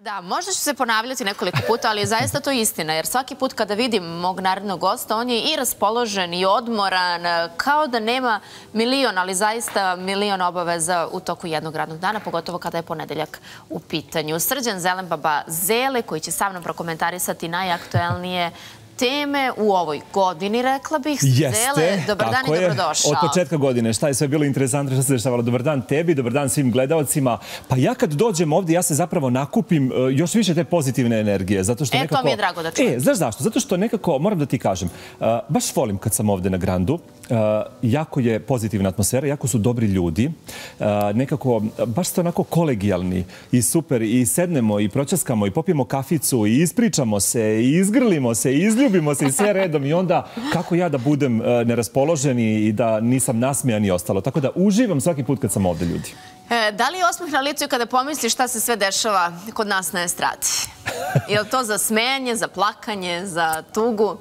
Da, možda ću se ponavljati nekoliko puta, ali je zaista to istina, jer svaki put kada vidim mog narednog gosta, on je i raspoložen i odmoran, kao da nema milion, ali zaista milion obaveza u toku jednog radnog dana, pogotovo kada je ponedeljak u pitanju. Srđan Zelenbaba Zele, koji će sa mnom prokomentarisati najaktuelnije teme u ovoj godini, rekla bih. Zele, dobar dan i dobrodošao. Od početka godine, šta je sve bilo interesantno, šta se dešavalo? Dobar dan tebi, dobar dan svim gledalcima. Pa ja kad dođem ovdje, ja se zapravo nakupim još više te pozitivne energije. Zato što nekako... to mi je drago da čujem. Znaš zašto? Zato što nekako, moram da ti kažem, baš volim kad sam ovdje na Grandu. Jako je pozitivna atmosfera, jako su dobri ljudi. Nekako, baš ste onako kolegijalni i super. I sednemo i proćaskamo i popijemo kaficu i ispričamo se i izgrlimo se i izljubimo se i sve redom. I onda kako ja da budem neraspoložen i da nisam nasmijan i ostalo. Tako da uživam svaki put kad sam ovdje, ljudi. Da li je osmeh na licu kada pomisliš šta se sve dešava kod nas na estradi? Je li to za smejanje, za plakanje, za tugu?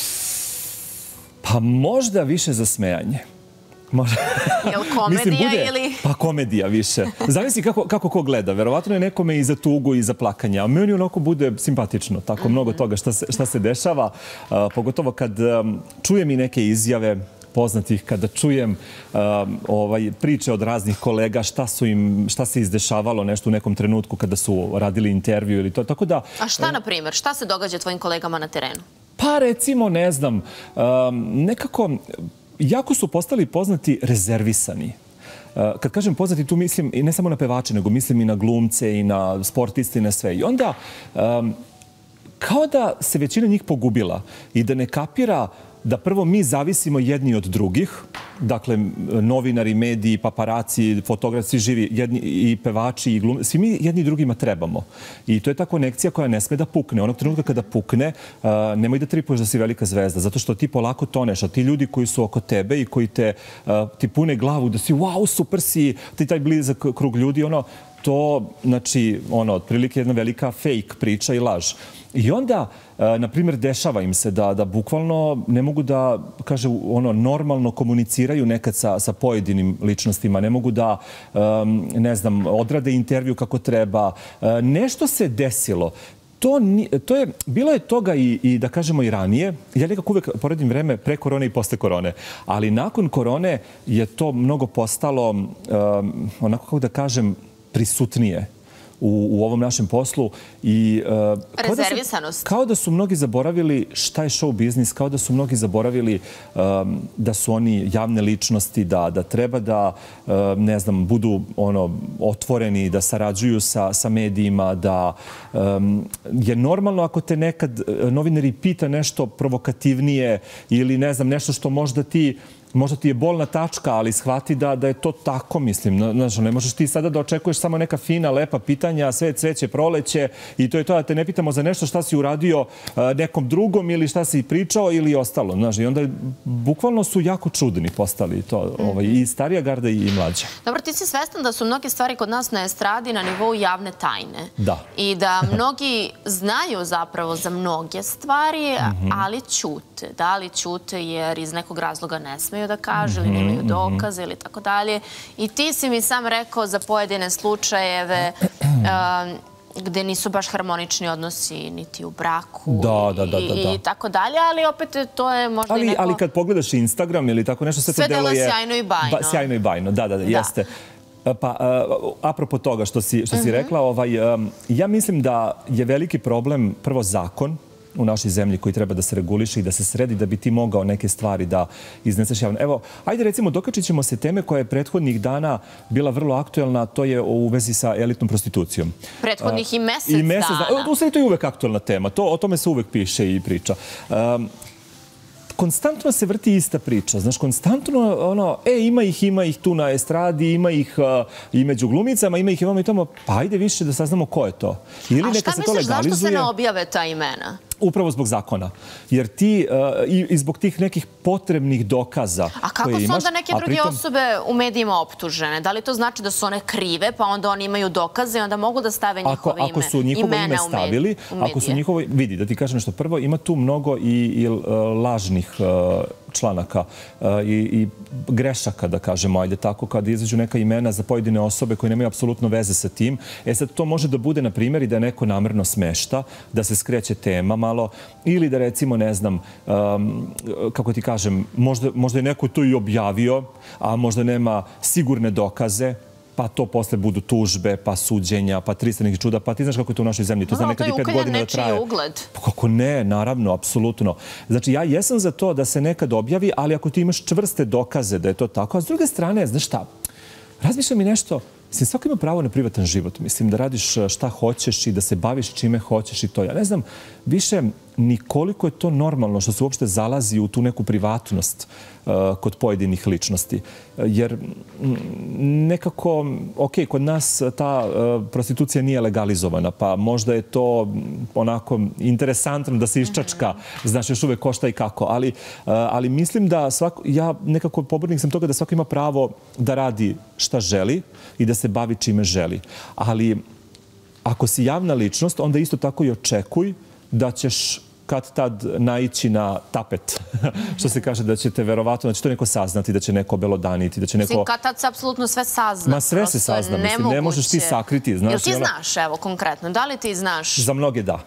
Pa možda više za smejanje. Je li komedija ili... Pa komedija više. Zavisi kako ko gleda. Verovatno je nekome i za tugu i za plakanje. A meni onako bude simpatično. Tako mnogo toga šta se dešava. Pogotovo kad čujem i neke izjave poznatih, kada čujem priče od raznih kolega šta se izdešavalo nešto u nekom trenutku kada su radili intervju ili to. Tako da... A šta, na primjer? Šta se događa tvojim kolegama na terenu? Pa recimo, ne znam, nekako jako su postali poznati rezervisani. Kad kažem poznati, tu mislim i ne samo na pevače, nego mislim i na glumce i na sportiste i na sve. I onda, kao da se većina njih pogubila i da ne kapira da prvo mi zavisimo jedni od drugih, dakle, novinari, mediji, paparaci, fotografi, živi, i pevači, i glumci, svi mi jedni drugima trebamo. I to je ta konekcija koja ne sme da pukne. Onog trenutka kada pukne, nemoj da tripuješ da si velika zvezda, zato što ti polako toneš, a ti ljudi koji su oko tebe i koji ti pune glavu da si, wow, super si, ti taj blizak krug ljudi, to, znači, otprilike jedna velika fake priča i laž. I onda, na primjer, dešava im se da bukvalno ne mogu da, kaže, normalno komuniciraju nekad sa pojedinim ličnostima, ne mogu da, ne znam, odrade intervju kako treba. Nešto se desilo. Bilo je toga i da kažemo i ranije. Ja nekako uvek poredim vreme pre korone i posle korone. Ali nakon korone je to mnogo postalo, onako kako da kažem, prisutnije u ovom našem poslu. Rezervisanost. Kao da su mnogi zaboravili šta je show biznis, kao da su mnogi zaboravili da su oni javne ličnosti, da treba da, ne znam, budu otvoreni, da sarađuju sa medijima, da je normalno ako te nekad novinari pita nešto provokativnije ili, ne znam, nešto što možda ti je bolna tačka, ali shvati da je to tako, mislim. Znaš, ne možeš ti sada da očekuješ samo neka fina, lepa pitanja, sve cveće, proleće i to je to da te ne pitamo za nešto šta si uradio nekom drugom ili šta si pričao ili ostalo. Znaš, i onda bukvalno su jako čudni postali to, i starija garda i mlađa. Dobro, ti si svestan da su mnoge stvari kod nas na estradi na nivou javne tajne. Da. I da mnogi znaju zapravo za mnoge stvari, ali ćute. Da li ćute jer iz nekog razloga ne smeju da kažu ili nemaju dokaze ili tako dalje. I ti si mi sam rekao za pojedine slučajeve gde nisu baš harmonični odnosi niti u braku i tako dalje, ali opet to je možda i neko... Ali kad pogledaš Instagram ili tako nešto, sve to deluje sjajno i bajno. Sjajno i bajno, da, jeste. Pa, apropo toga što si rekla, ja mislim da je veliki problem prvo zakon u našoj zemlji koji treba da se reguliše i da se sredi da bi ti mogao neke stvari da izneseš javno. Evo, ajde recimo dokačit ćemo se teme koja je prethodnih dana bila vrlo aktuelna, to je u vezi sa elitnom prostitucijom. Prethodnih i mesec dana. U sve to je uvek aktuelna tema, o tome se uvek piše i priča. Konstantno se vrti ista priča. Znaš, konstantno, ima ih tu na estradi, ima ih i među glumicama, ima ih i ovamo i tamo. Pa ajde više da saznamo ko je to. A šta misliš, zašto se ne objave ta imena? Upravo zbog zakona. Jer ti, i zbog tih nekih potrebnih dokaza koje imaš... A kako su onda neke druge osobe u medijima optužene? Da li to znači da su one krive, pa onda oni imaju dokaze i onda mogu da stave njihove imena? Ako su njihovo ime stavili, ako su njihovo... Vidi, da ti kažem nešto prvo, ima tu mnogo i lažnih članaka i grešaka, da kažemo, ajde tako, kada izađu neka imena za pojedine osobe koje nemaju apsolutno veze sa tim. Sad, to može da bude, na primjer, i da neko namerno smešta, da se skreće tema malo, ili da, recimo, ne znam, kako ti kažem, možda je neko to i objavio, a možda nema sigurne dokaze, pa to posle budu tužbe, pa suđenja, pa 300 nekih čuda, pa ti znaš kako je to u našoj zemlji. To zna nekad i 5 godina da traje. To je ugled. Kako ne, naravno, apsolutno. Znači, ja jesam za to da se nekad objavi, ali ako ti imaš čvrste dokaze da je to tako, a s druge strane, znaš šta, razmišljam i nešto, mislim, svako ima pravo na privatan život. Mislim, da radiš šta hoćeš i da se baviš čime hoćeš i to. Ja ne znam više ni koliko je to normalno što se uopšte zalazi u tu neku privatnost kod pojedinih ličnosti. Jer nekako, ok, kod nas ta prostitucija nije legalizovana, pa možda je to onako interesantno da se iščačka, znaš, još uvek ko šta i kako. Ali mislim da ja nekako pobornik sam toga da svako ima pravo da radi šta želi i da se bavi čime želi. Ali ako si javna ličnost, onda isto tako i očekuj da ćeš kad tad naići na tapet, što se kaže da ćete verovatno, da će to neko saznati, da će neko belodaniti, da će neko... Kad tad se apsolutno sve sazna. Ma sve se sazna, mislim, ne možeš ti sakriti. Jel ti znaš, evo, konkretno, da li ti znaš... Za mnoge da.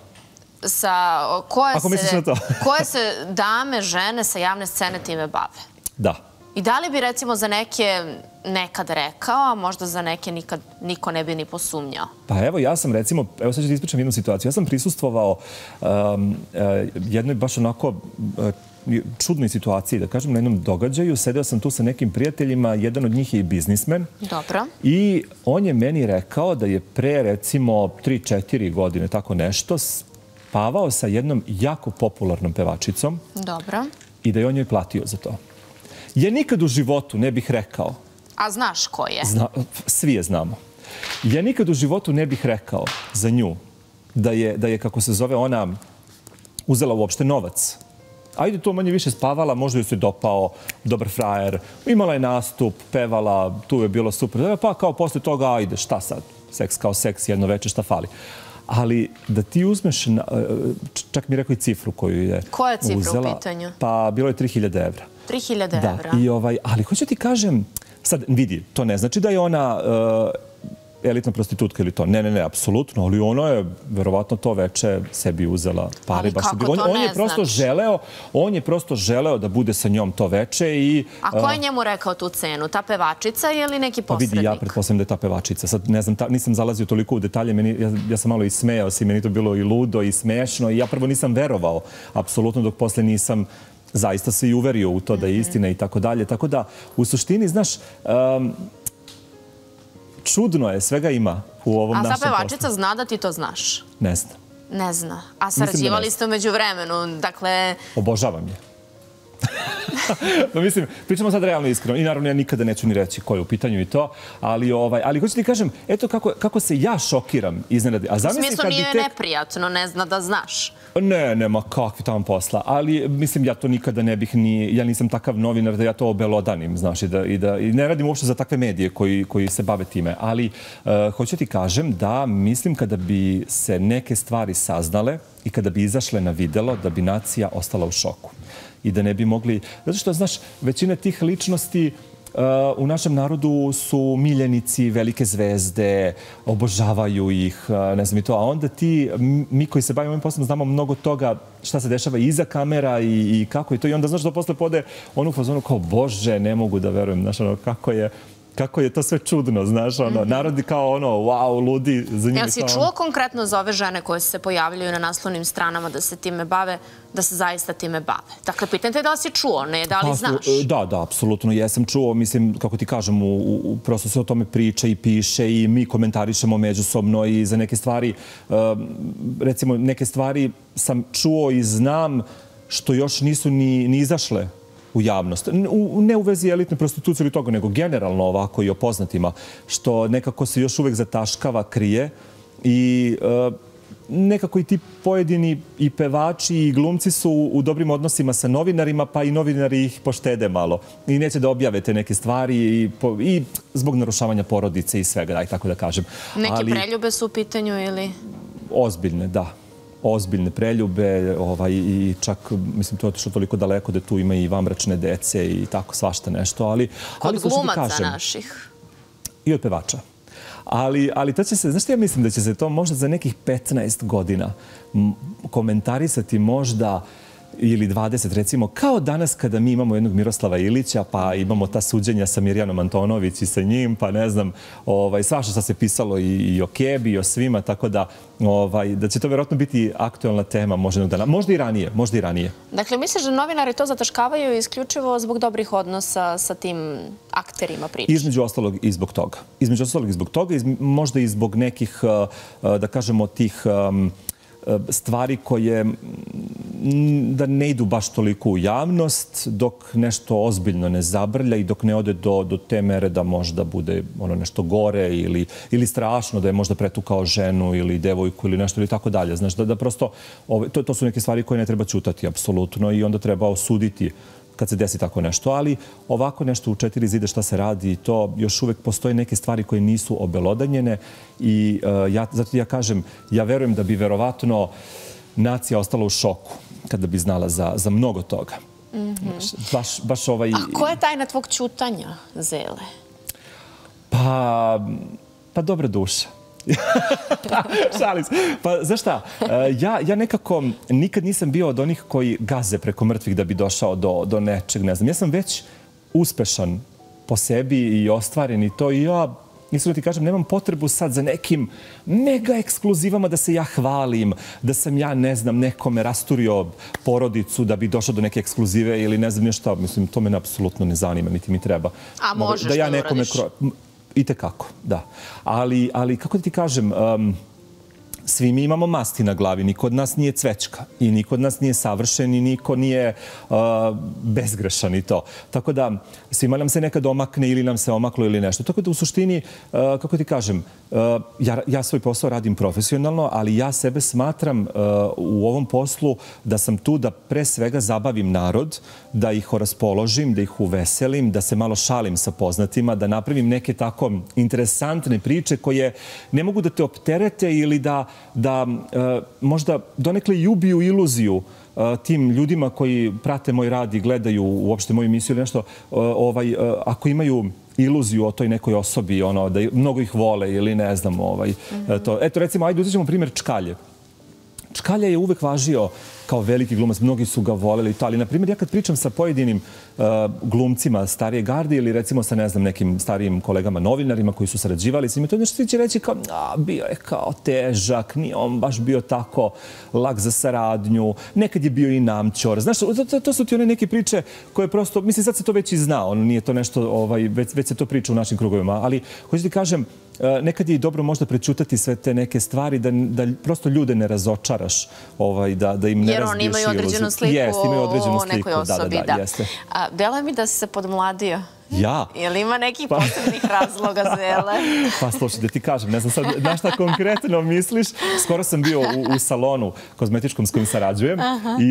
Koje se dame, žene sa javne scene time bave? Da. I da li bi, recimo, za neke nekad rekao, a možda za neke nikad niko ne bi ni posumnjao? Pa evo, ja sam, recimo, evo sad ću ti ispričam jednu situaciju. Ja sam prisustvovao jednoj baš onako čudnoj situaciji, da kažem, na jednom događaju. Sedeo sam tu sa nekim prijateljima, jedan od njih je i biznismen. Dobro. I on je meni rekao da je pre, recimo, 3-4 godine, tako nešto, spavao sa jednom jako popularnom pevačicom. Dobro. I da je on joj platio za to. Ja nikad u životu ne bih rekao... A znaš ko je? Svi je znamo. Ja nikad u životu ne bih rekao za nju da je, kako se zove, ona uzela uopšte novac. Ajde, to manje više spavala, možda joj se dopao, dobar frajer, imala je nastup, pevala, tu je bilo super. Pa kao posle toga, ajde, šta sad? Seks kao seks, jedno veče, šta fali? Ali da ti uzmeš, čak mi rekao i cifru koju je uzela. Koja je cifra u pitanju? Pa bilo je 3.000 evra. 3.000 evra? Da, ali hoću ti kažem, sad vidi, to ne znači da je ona elitna prostitutka ili to. Ne, apsolutno, ali ona je verovatno to veče sebi uzela pare. Ali kako to ne znači? On je prosto želeo da bude sa njom to veče i... A ko je njemu rekao tu cenu? Ta pevačica ili neki posrednik? Pa vidi, ja pretpostavljam da je ta pevačica. Sad ne znam, nisam zalazio toliko u detalje, ja sam malo i smejao se i meni to bilo i ludo i smešno i ja prvo nisam verovao, apsolutno, dok posle nisam zaista se i uverio u to da je istina i tako dalje. Tako da, u suštini, znaš, čudno je, svega ima u ovom našem poslu. A ta pevačica zna da ti to znaš? Ne zna. Ne zna. A sarađivali ste umeđu vremenu, dakle... Obožavam je. No, mislim, pričamo sad realno iskreno i naravno ja nikada neću ni reći ko je u pitanju i to, ali hoću ti kažem, eto kako se ja šokiram iznenadi. U smislu nije neprijatno, ne zna da znaš. Ne, nema kakvi tamo posla, ali mislim ja to nikada ne bih ni, ja nisam takav novinar da ja to obelodanim, znaš, i ne radim uopšte za takve medije koji se bave time, ali hoću ti kažem da mislim kada bi se neke stvari saznale i kada bi izašle na videlo, da bi nacija ostala u šoku. I da ne bi mogli... Zato što, znaš, većina tih ličnosti u našem narodu su miljenici, velike zvezde, obožavaju ih, ne znam i to. A onda mi koji se bavimo ovim poslom, znamo mnogo toga šta se dešava iza kamera i kako je to. I onda, znaš, da posle pode onu fazonu kao, Bože, ne mogu da verujem, znaš, ono, kako je to sve čudno, znaš, ono, narodi kao ono, wow, ludi za njih. Jel si čuo konkretno za ove žene koje se pojavljaju na naslovnim stranama da se time bave, da se zaista time bave? Dakle, pitam te da li si čuo, ne da li znaš? Da, apsolutno, jesam čuo, mislim, kako ti kažem, prosto se o tome priča i piše i mi komentarišemo međusobno i za neke stvari, recimo, neke stvari sam čuo i znam što još nisu ni izašle u javnost. Ne u vezi elitne prostitucije ili toga, nego generalno ovako i o poznatima, što nekako se još uvek zataškava, krije i nekako i ti pojedini i pevači i glumci su u dobrim odnosima sa novinarima, pa i novinari ih poštede malo i neće da objave te neke stvari i zbog narušavanja porodice i svega, daj tako da kažem. Neke preljube su u pitanju ili... Ozbiljne, da. ozbiljne preljube i čak, mislim, to je otišlo toliko daleko da tu ima i vanbračne dece i tako svašta nešto, ali... Kod glumaca naših. I od pevača. Ali to će se, znaš što ja mislim da će se to možda za nekih 15 godina komentarisati možda ili 20 recimo, kao danas kada mi imamo jednog Miroslava Ilića, pa imamo ta suđenja sa Mirjanom Antonović i sa njim, pa ne znam, svašta što se pisalo i o Kebi i o svima, tako da će to vjerojatno biti aktualna tema možda i ranije. Dakle, misliš da novinari to zataškavaju isključivo zbog dobrih odnosa sa tim akterima priče? Između ostalog i zbog toga. Možda i zbog nekih, da kažemo, tih stvari koje da ne idu baš toliko u javnost, dok nešto ozbiljno ne zabrlja i dok ne ode do te mere da možda bude nešto gore ili strašno, da je možda pretukao ženu ili devojku ili nešto ili tako dalje. Znaš, da prosto to su neke stvari koje ne treba ćutati apsolutno i onda treba osuditi kad se desi tako nešto, ali ovako nešto u 4 zida šta se radi, to još uvek postoje neke stvari koje nisu obelodanjene i zato ja kažem, ja verujem da bi verovatno nacija ostala u šoku kada bi znala za mnogo toga. Baš ovaj... A ko je tajna tvog ćutanja, Zele? Pa dobra duša. Šalim se. Pa, znaš šta, ja nekako nikad nisam bio od onih koji gaze preko mrtvih da bi došao do nečeg, ne znam. Ja sam već uspešan po sebi i ostvaren i to i ja, iskreno ti kažem, nemam potrebu sad za nekim mega ekskluzivama da se ja hvalim, da sam ja, ne znam, nekome rasturio porodicu da bi došao do neke ekskluzive ili ne znam nešto. Mislim, to me apsolutno ne zanima, niti mi treba. A možeš da uradiš? Itekako, da. Ali, kako da ti kažem, svi mi imamo masti na glavi, niko od nas nije cvećka i niko od nas nije savršen i niko nije bezgrešan i to. Tako da svima nam se nekad omakne ili nam se omaklo ili nešto. Tako da u suštini, kako ti kažem, ja svoj posao radim profesionalno, ali ja sebe smatram u ovom poslu da sam tu da pre svega zabavim narod, da ih raspoložim, da ih uveselim, da se malo šalim sa poznatima, da napravim neke tako interesantne priče koje ne mogu da te opterete ili da možda donekle i ubiju iluziju tim ljudima koji prate moj rad i gledaju uopšte moju emisiju ili nešto, ako imaju iluziju o toj nekoj osobi, da mnogo ih vole ili ne znam. Eto, recimo, ajde uzet ćemo primjer Čkalje. Čkalja je uvek važio kao veliki glumac, mnogi su ga voleli i to, ali, na primjer, ja kad pričam sa pojedinim glumcima starije garde ili recimo sa, ne znam, nekim starijim kolegama novinarima koji su sarađivali s njima, to nešto svi će reći kao, bio je kao težak, nije on baš bio tako lak za saradnju, nekad je bio i namćor. Znaš, to su ti one neke priče koje prosto, mislim, sad se to već i zna, nije to nešto, već se to priča u našim krugovima, ali hoću ti kažem, nekad je i dobro možda prećutati sve te neke stvari, da prosto ljude ne razočaraš, da im ne jer oni imaju određenu sliku o nekoj osobi. Deluje mi da si se podmladio. Ja? Ili ima nekih posebnih razloga, Zele? Pa slušaj, da ti kažem, ne znam sad na šta konkretno misliš. Skoro sam bio u salonu kozmetičkom s kojim sarađujem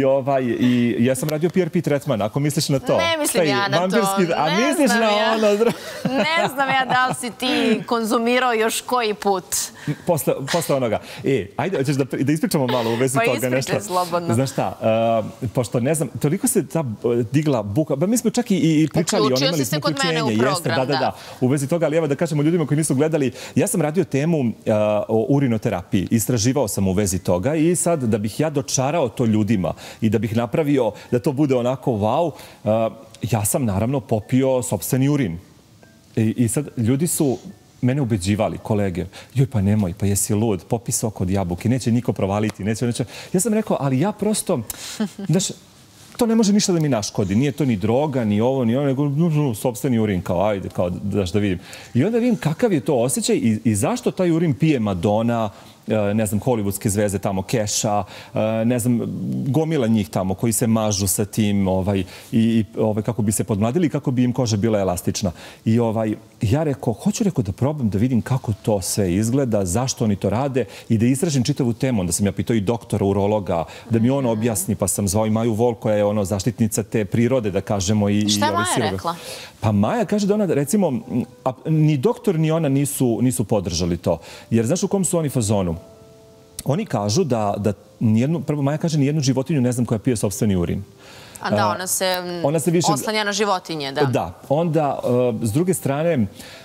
i ja sam radio PRP tretman, ako misliš na to. Ne mislim ja na to. A misliš na ono? Ne znam ja da li si ti konzumirao još koji put. Posle onoga. Ajde, hoćeš da ispričamo malo u vezi toga nešto? Pa ispričaj slobodno. Znaš šta, pošto ne znam, toliko se ta digla buka, mi smo čak i pričali, oni imali smo kod mene u program, da. U vezi toga, ali evo da kažemo ljudima koji nisu gledali, ja sam radio temu o urinoterapiji, istraživao sam u vezi toga i sad da bih ja dočarao to ljudima i da bih napravio da to bude onako wow, ja sam naravno popio sopstveni urin. I sad ljudi su mene ubeđivali, kolege, joj pa nemoj, pa jesi lud, popi sok od jabuke, neće niko provaliti, neće. Ja sam rekao, ali ja prosto, znaš, to ne može ništa da mi naškodi. Nije to ni droga, ni ovo, ni ono, nego sopstveni urin, kao ajde, kao da vidim. I onda vidim kakav je to osjećaj i zašto taj urin pije Madonna, ne znam, hollywoodske zvezde tamo, Keša, ne znam, gomila njih tamo koji se mažu sa tim i kako bi se podmladili i kako bi im koža bila elastična. I ja hoću da probam da vidim kako to sve izgleda, zašto oni to rade i da istražim čitavu temu. Onda sam ja pitao i doktora, urologa, da mi on objasni, pa sam zvao i Maju Vol, koja je zaštitnica te prirode, da kažemo. Šta je Maja rekla? Pa Maja kaže da ona, recimo, ni doktor ni ona nisu podržali to. Jer znaš u kom su oni fazonu? oni kažu da prvo Maja kaže, nijednu životinju ne znam koja pije sopstveni urin. A da, ona se oslanja na životinje, da. Da, onda, s druge strane,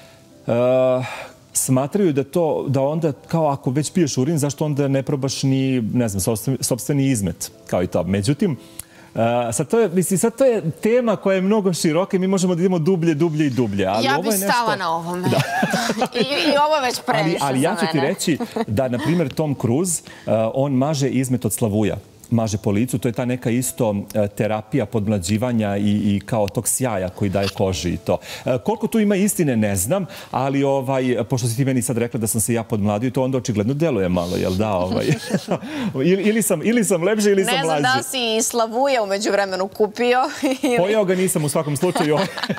smatraju da onda, kao ako već piješ urin, zašto onda ne probaš ni, ne znam, sopstveni izmet, kao i to. Međutim, sad to je tema koja je mnogo široka i mi možemo da idemo dublje, dublje i dublje. Ja bih stala na ovome. I ovo je već previše za mene. Ali ja ću ti reći da, na primjer, Tom Cruise, on maže izmet od slavuja. Maže po licu, to je ta neka isto terapija podmlađivanja i kao tog sjaja koji daje koži i to. Koliko tu ima istine, ne znam, ali pošto si ti meni sad rekla da sam se ja podmladio, to onda očigledno deluje malo, jel da? Ili sam lepši ili sam mlađi. Ne znam da si i slavuja umeđu vremenu kupio. Pojeo ga nisam u svakom slučaju.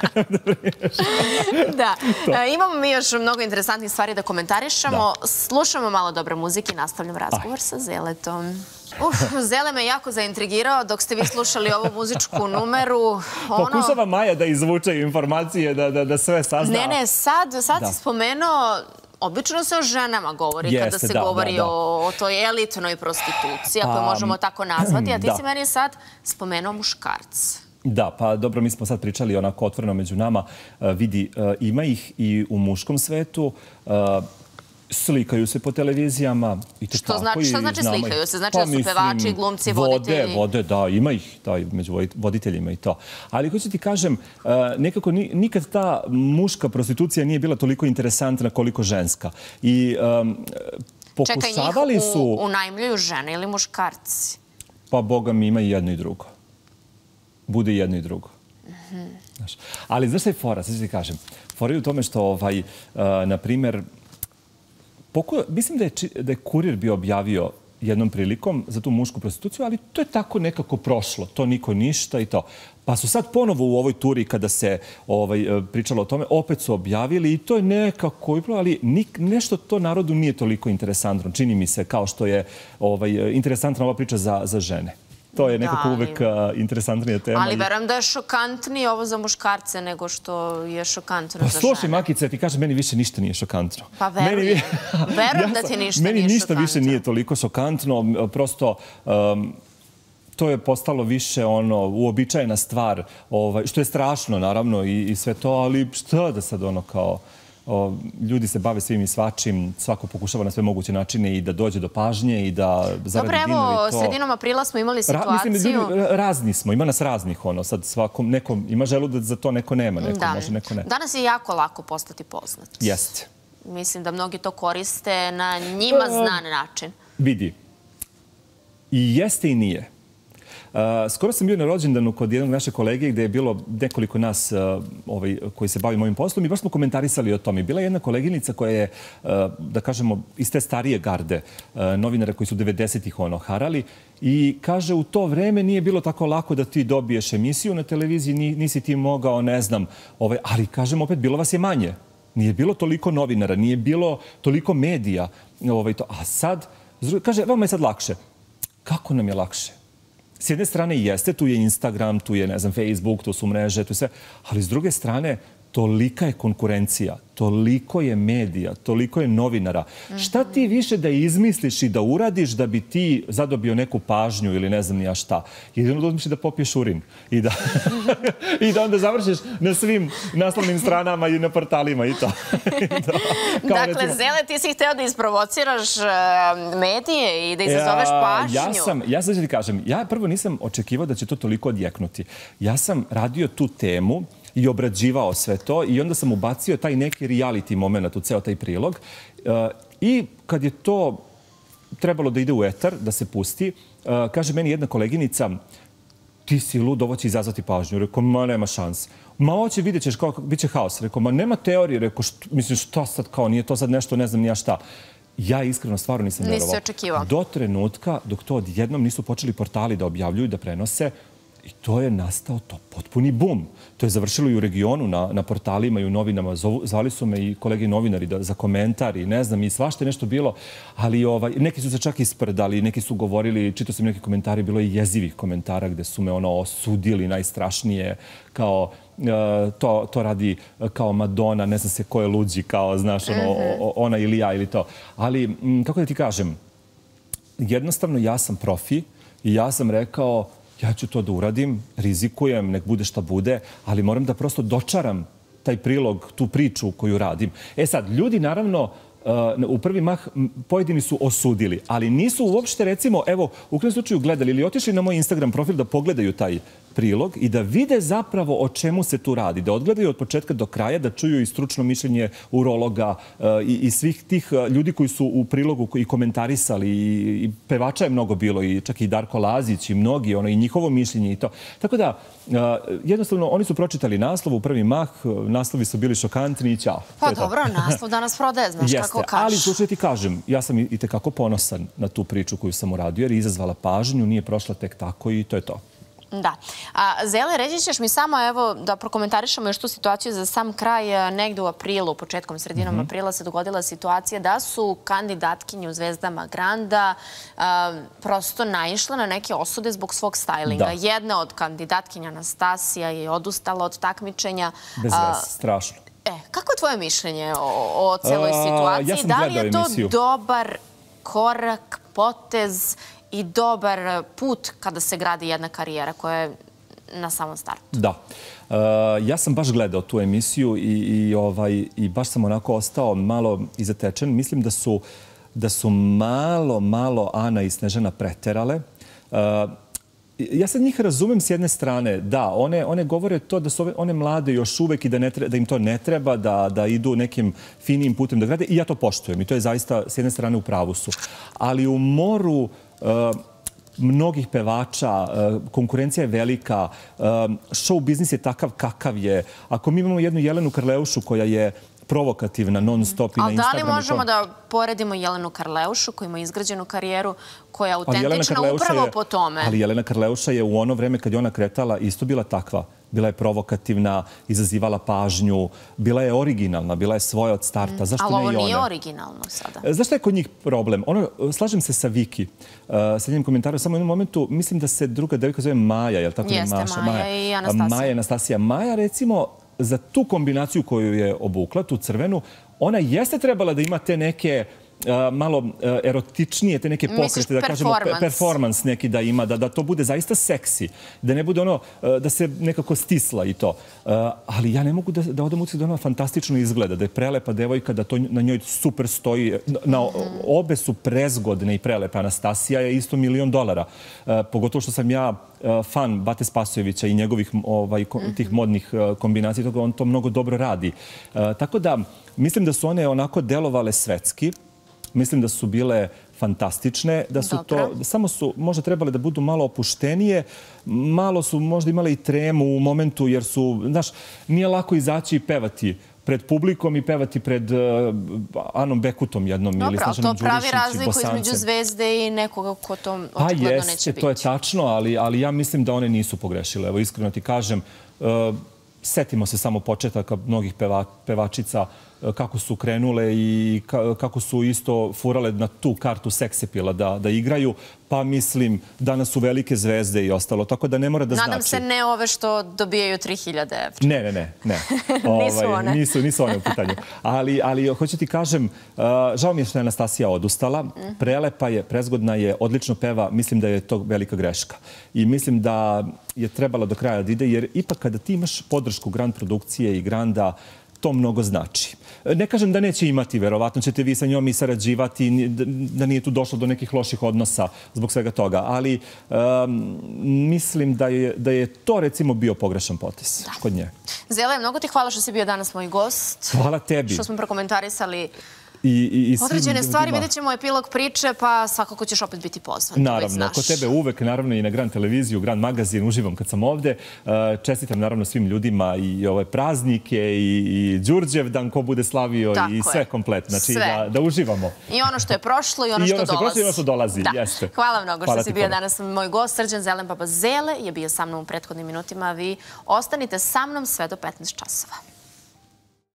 Da. Imamo mi još mnogo interesantnih stvari da komentarišemo. Slušamo malo dobre muzike i nastavljamo razgovor sa Zeletom. Zele me jako zaintrigirao dok ste vi slušali ovu muzičku numeru. Pokušava Maja da izvuče informacije, da sve sazna. Ne, sad si spomenuo, obično se o ženama govori kada se govori o toj elitnoj prostituciji, ako je možemo tako nazvati, a ti si meni sad spomenuo muškarce. Da, pa dobro, mi smo sad pričali onako otvoreno među nama. Vidi, ima ih i u muškom svetu, slikaju se po televizijama. Šta znači slikaju se? Znači da su pevači, glumci, voditelji? Vode, da, ima ih, među voditeljima i to. Ali hoću ti kažem, nekako nikad ta muška prostitucija nije bila toliko interesantna koliko ženska. I pokušavali su... Čekaj, njih unajmljuju žene ili muškarci? Pa, Boga mi, ima i jedno i drugo. Bude i jedno i drugo. Ali znaš šta je fora, sad ću ti kažem. Fora je u tome što, na primjer, mislim da je Kurir bio objavio jednom prilikom za tu mušku prostituciju, ali to je tako nekako prošlo. To niko ništa i to. Pa su sad ponovo u ovoj turi kada se pričalo o tome, opet su objavili i to je nekako, ali nešto to narodu nije toliko interesantno. Čini mi se kao što je interesantna ova priča za žene. To je nekako uvek interesantnija tema. Ali verujem da je šokantnije ovo za muškarce nego što je šokantno za žene. Slušaj, Makice, ti kažem, meni više ništa nije šokantno. Pa verujem. Verujem da ti ništa nije šokantno. Meni ništa više nije toliko šokantno. Prosto, to je postalo više uobičajena stvar, što je strašno, naravno, i sve to, ali šta da sad kao... Ljudi se bave svim i svačim, svako pokušava na sve moguće načine i da dođe do pažnje i da zaradi dinar i to. Dobro, evo, sredinom aprila smo imali situaciju... Razni smo, ima nas raznih, sad svakom, nekom ima želudac za to, neko nema, neko može, neko ne. Danas je jako lako postati poznat. Jeste. Mislim da mnogi to koriste na njima znan način. Vidi, i jeste i nije. Skoro sam bio na rođendanu kod jednog naše kolege gde je bilo nekoliko nas koji se bavi mojim poslom i baš smo komentarisali o tome. Bila je jedna koleginica koja je, da kažemo, iz te starije garde novinara koji su 90-ih harali i kaže u to vreme nije bilo tako lako da ti dobiješ emisiju na televiziji, nisi ti mogao, ne znam, ali kažem opet, bilo vas je manje. Nije bilo toliko novinara, nije bilo toliko medija. A sad, kaže, vama je sad lakše. Kako nam je lakše? S jedne strane jeste, tu je Instagram, tu je, ne znam, Facebook, tu su mreže, tu sve, ali s druge strane, tolika je konkurencija, toliko je medija, toliko je novinara. Šta ti više da izmisliš i da uradiš da bi ti zadobio neku pažnju ili ne znam ni ja šta? Jedino da odmišli da popiješ urin i da onda završiš na svim naslovnim stranama i na portalima i to. Dakle, Zele, ti si hteo da isprovociraš medije i da izazoveš pažnju. Ja sad ću ti kažem, ja prvo nisam očekivao da će to toliko odjeknuti. Ja sam radio tu temu i obrađivao sve to i onda sam ubacio taj neki reality moment u ceo taj prilog. I kad je to trebalo da ide u etar, da se pusti, kaže meni jedna koleginica, ti si lud, ovo će izazvati pažnju. Rekao, ma nema šans. Ma ovo će, vidjet ćeš, bit će haos. Rekao, ma nema teorije. Rekao, mislim, što sad kao, nije to sad nešto, ne znam ni ja šta. Ja iskreno stvarno nisam verovao. Nisi očekivao. Do trenutka dok to odjednom nisu počeli portali da objavljuju, da prenose, i to je nastao to potpuni bum. To je završilo i u regionu, na portalima i u novinama. Zvali su me i kolege novinari za komentar i ne znam, i svašta je nešto bilo. Ali neki su se čak isprdali, neki su govorili, čitao sam neki komentari, bilo je jezivih komentara gde su me osudili najstrašnije, kao to radi kao Madonna, ne znam se ko je luđi, kao, znaš, ona ili ja ili to. Ali, kako da ti kažem, jednostavno ja sam profi i ja sam rekao ja ću to da uradim, rizikujem, nek bude šta bude, ali moram da prosto dočaram taj prilog, tu priču koju radim. Sad, ljudi naravno u prvi mah pojedini su osudili, ali nisu uopšte, recimo, evo, u krajnjem slučaju gledali ili otišli na moj Instagram profil da pogledaju taj prilog i da vide zapravo o čemu se tu radi, da odgledaju od početka do kraja, da čuju i stručno mišljenje urologa i svih tih ljudi koji su u prilogu i komentarisali i pevača je mnogo bilo i čak i Darko Lazić i mnogi, i njihovo mišljenje i to. Tako da, jednostavno, oni su pročitali naslov u prvi mah, naslovi su bili šokantni i ćao. Pa dobro, naslov danas prodaje, znaš kako kažeš. Ali, slušaj, ti kažem, ja sam i tekako ponosan na tu priču koju sam uradio jer je izazvala pažnju, nije prošla tek tako i to je to. Da. Zele, reći ćeš mi samo, evo, da prokomentarišemo još tu situaciju za sam kraj. Negde u aprilu, početkom, sredinom aprila se dogodila situacija da su kandidatkinje u Zvezdama Granda prosto naišle na neke osude zbog svog stajlinga. Jedna od kandidatkinja, Anastasija, je odustala od takmičenja. Bez veze, strašno. Kako je tvoje mišljenje o celoj situaciji? Da li je to dobar korak, potez i dobar put kada se gradi jedna karijera koja je na samom startu? Da. Ja sam baš gledao tu emisiju i baš sam onako ostao malo izatečen. Mislim da su malo Ana i Snežana preterale. Ja sad njih razumem s jedne strane. Da, one govore to da su one mlade još uvek i da im to ne treba, da idu nekim finijim putem da grade. I ja to poštujem. I to je zaista s jedne strane u pravu su. Ali u moru mnogih pevača, konkurencija je velika, show biznis je takav kakav je. Ako mi imamo jednu Jelenu Karleušu koja je provokativna, non stop i na Instagramu. Ali da li možemo da poredimo Jelenu Karleušu koja ima izgrađenu karijeru, koja je autentična upravo po tome? Ali Jelena Karleuša je u ono vreme kad je ona kretala isto bila takva. Bila je provokativna, izazivala pažnju, bila je originalna, bila je svoja od starta. Zašto ne i ona? Ali ovo nije originalno sada. Zašto je kod njih problem? Slažem se sa Viki, sa njenim komentarom, samo u jednom momentu, mislim da se druga devojka zove Maja, je li tako? Jeste, Maja i Anastasija. Maja i Anastasija. Maja, recimo, za tu kombinaciju koju je obukla, tu crvenu, ona jeste trebala da ima te neke malo erotičnije, te neke pokrete, da kažemo performans neki da ima, da to bude zaista seksi, da ne bude ono, da se nekako stisla i to. Ali ja ne mogu da odam utisak da ona fantastično izgleda, da je prelepa devojka, da to na njoj super stoji. Obe su prezgodne i prelepe. Anastasija je isto $1.000.000. Pogotovo što sam ja fan Bate Spasojevića i njegovih tih modnih kombinacija, on to mnogo dobro radi. Tako da, mislim da su one onako delovale svetski. Mislim da su bile fantastične, da su to, samo su možda trebale da budu malo opuštenije, malo su možda imale i tremu u momentu jer su, znaš, nije lako izaći i pevati pred publikom i pevati pred Anom Bekutom jednom ili Snežanom Đurišić i Bosancem. To pravi razliku između Zvezde i nekoga ko to očigledno neće biti. To je tačno, ali ja mislim da one nisu pogrešile. Evo, iskreno ti kažem, setimo se samo početaka mnogih pevačica kako su krenule i kako su isto furale na tu kartu seksepila da igraju, pa mislim danas su velike zvezde i ostalo, tako da ne mora da znači. Nadam se ne ove što dobijaju 3.000 evra. Ne. Nisu one. Nisu one u pitanju. Ali hoću ti kažem, žao mi je što je Anastasija odustala, prelepa je, prezgodna je, odlično peva, mislim da je to velika greška. I mislim da je trebala do kraja da ide, jer ipak kada ti imaš podršku Grand produkcije i Granda, to mnogo znači. Ne kažem da neće imati, verovatno ćete vi sa njom i sarađivati, da nije tu došlo do nekih loših odnosa zbog svega toga, ali mislim da je to recimo bio pogrešan potez kod nje. Zele, mnogo ti hvala što si bio danas moj gost. Hvala tebi. Što smo prokomentarisali određene stvari, vidjet ćemo epilog priče, pa svakako ćeš opet biti pozvan. Naravno, kod tebe uvek, naravno i na Grand televiziju, Grand magazin, uživam kad sam ovde. Čestitam naravno svim ljudima i ove praznike i Đurđevdan ko bude slavio i sve kompletno. Znači da uživamo. I ono što je prošlo i ono što dolazi. I ono što dolazi, jeste. Hvala mnogo što si bio danas moj gost. Srđan Zelenpapa Zele je bio sa mnom u prethodnim minutima. Vi ostanite sa mnom sve do 15 časova.